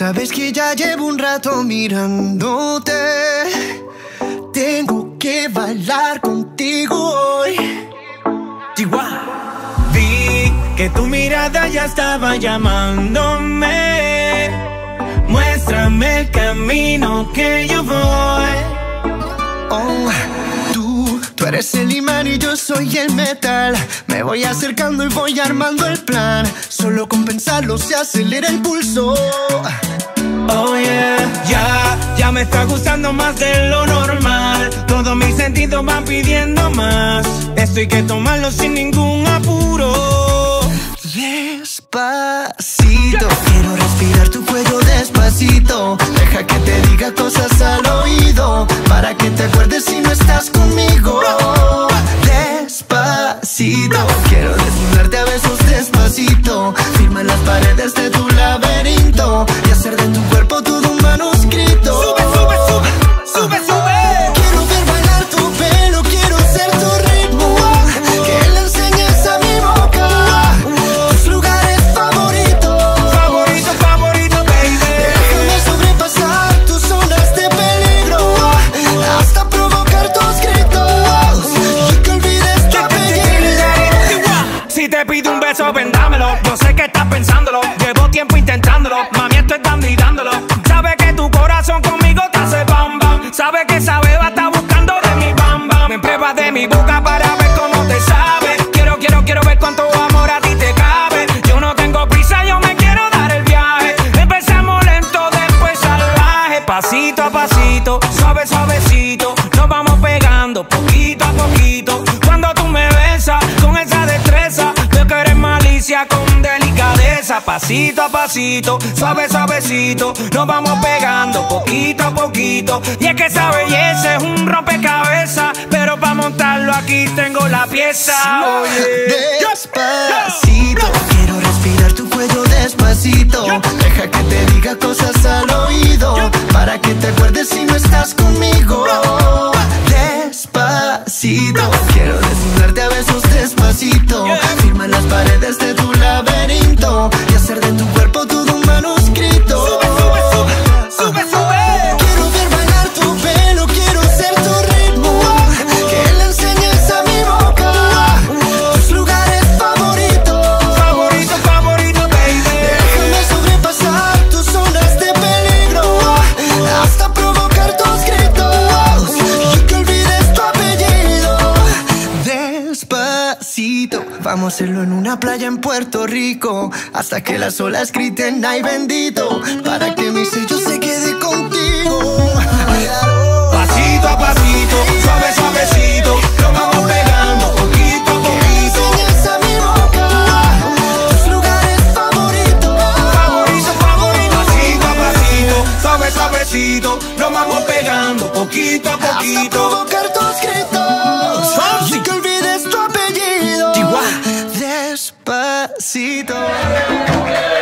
sabes que ya llevo un rato mirándote. Tengo que bailar contigo hoy. Chihuahua. Vi que tu mirada ya estaba llamándome. Muéstrame el camino que yo voy. Oh, tú eres el imán y yo soy el metal. Me voy acercando y voy armando el plan. Solo con pensarlo se acelera el pulso. Oh yeah, ya me está gustando más de lo normal. Todos mis sentidos van pidiendo más. Esto hay que tomarlo sin ningún apuro. Despacito, quiero respirar tu cuello despacito. Deja que te diga cosas al oído, para que te acuerdes si no estás conmigo. Despacito, quiero desnudarte a besos despacito. Firma las paredes de tu laberinto y hacer de tu cuerpo todo un manuscrito. Sube, sube, sube, sube, sube. Quiero ver bailar tu pelo, quiero ser tu ritmo. Que le enseñes a mi boca tus lugares favoritos. Favorito, favorito, baby. Déjame sobrepasar tus zonas de peligro, hasta provocar tus gritos y que olvides tu apellido. Si te pido un beso, ven dámelo. Yo sé que estás pensándolo, llevo tiempo intentándolo. Mami, esto es dando y dándolo. Sabe que tu corazón conmigo te hace bam bam. Sabe que esa beba está buscando de mi bam bam. Me pruebas de mi boca para ver cómo te sabe. Quiero ver cuánto amor a ti te cabe. Yo no tengo prisa, yo me quiero dar el viaje. Empezamos lento, después salvaje. Pasito a pasito, suave, suavecito. Nos vamos pegando poquito a poquito. Cuando tú me besas con esa destreza, veo que eres malicia con delicadeza. Pasito a pasito, suave, suavecito. Nos vamos pegando poquito a poquito. Y es que esa belleza es un rompecabezas, pero para montarlo aquí tengo la pieza. Oye, Despacito, quiero respirar tu cuello despacito. Deja que te diga cosas al oído, para que te acuerdes si no estás conmigo. Despacito, quiero desnudarte a besos despacito. Firma las paredes de tu laberinto y hacer de tu cuerpo todo un manuscrito. sube, sube, sube, sube, sube. Quiero ver bailar tu pelo, quiero ser tu ritmo. Que le enseñes a mi boca tus lugares favoritos. Favorito, favorito, baby. Déjame sobrepasar tus zonas de peligro, hasta provocar tus gritos y que olvides tu apellido. Despacito, vamos a hacerlo en una playa en Puerto Rico, hasta que las olas griten ay bendito, para que mi sello se quede contigo. Pasito a pasito, suave, suavecito. Nos vamos pegando poquito a poquito. Enseñas a mi boca tus lugares favoritos. Favorito, favorito. Pasito a pasito, suave, suavecito. Nos vamos pegando poquito a Hasta poquito. provocar tus gritos y que olvides tu apellido. Despacito.